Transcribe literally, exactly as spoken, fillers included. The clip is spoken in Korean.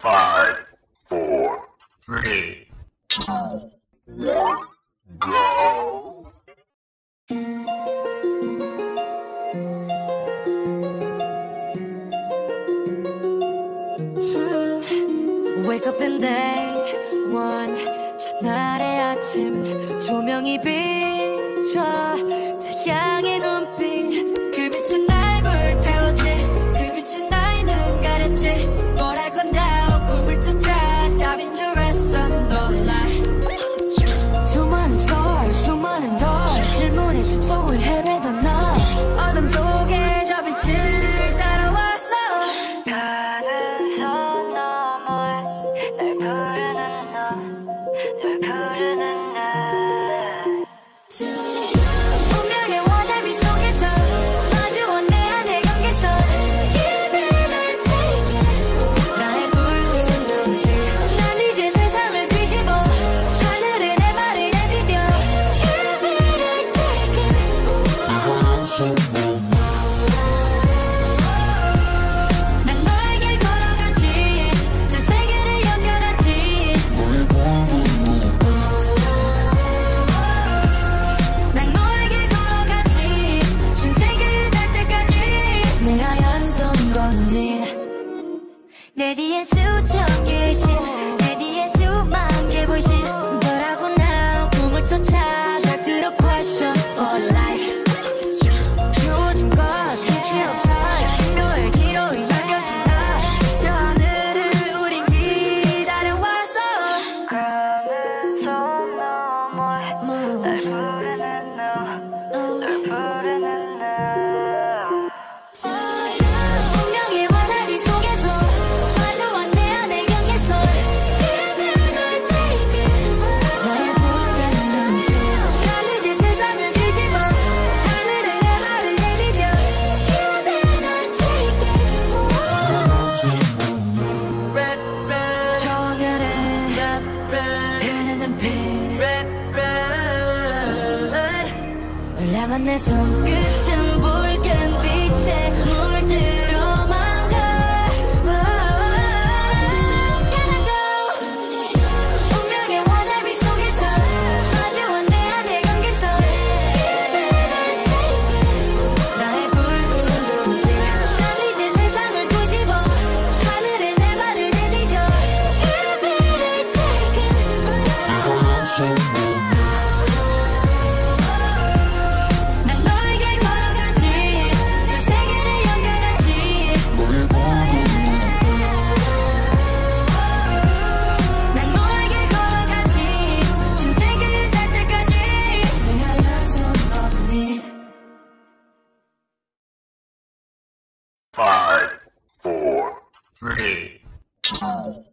Five, four, three, two, one, go! Wake up in day one, 첫날의 아침 조명이 비춰 태양의 눈빛 그 빛은 날 불태우지 그 빛은 나의 눈 가렸지 뭘 할 건가 꿈을 쫓아 답인 줄 알았어 놀라 수많은 썰 수많은 덜 질문의 숲속을 헤매던 너 어둠 속에 저 빛을 따라왔어 가는 손 너머에 날 부르는 너 널 부르는 나 운명의 와사비 속에서 마주한 내 안의 경계선 You better take it 나의 붉은 눈빛 난 이제 세상을 뒤집어 하늘에 내 발을 내디뎌 You better take it 난 너에게 걸어가지 전 세계를 연결하지 난 너에게 걸어가지 전 세계를 닿을 때까지 내 하얀 손 건네 내 뒤엔 수천 개의 신 내 뒤엔 수만 개 불신 너라고 나 꿈을 쫓아 잘 들어 question for life 요즘 것 끝이 없어 기묘의 기로에 여겨진 나저 하늘을 우린 기다려왔어 가는 손 너머에 날 부르는 너널 부르는 나 운명의 와사비 속에서 마주한 내 안의 경계선 You better take it 나의 붉은 눈빛 난 이제 세상을 뒤집어 하늘에 내 발을 내디뎌 You better take it Rap rap 정열에 Rap rap 흐르는 피 Rap rap 놀라만 내 손끝은 붉은 빛에 물들어만 가 Gotta go 운명의 와사비 속에서 마주한 내 안의 경계선 You better take it 나의 붉은 눈빛 난 이제 세상을 뒤집어 하늘에 내 발을 내디뎌 You better take it 난 너에게 걸어가지 전 세계를 연결하지 난 너에게 걸어가지 전 세계를 닿을 때까지 내 하얀 손 건네 Five, four, three, two,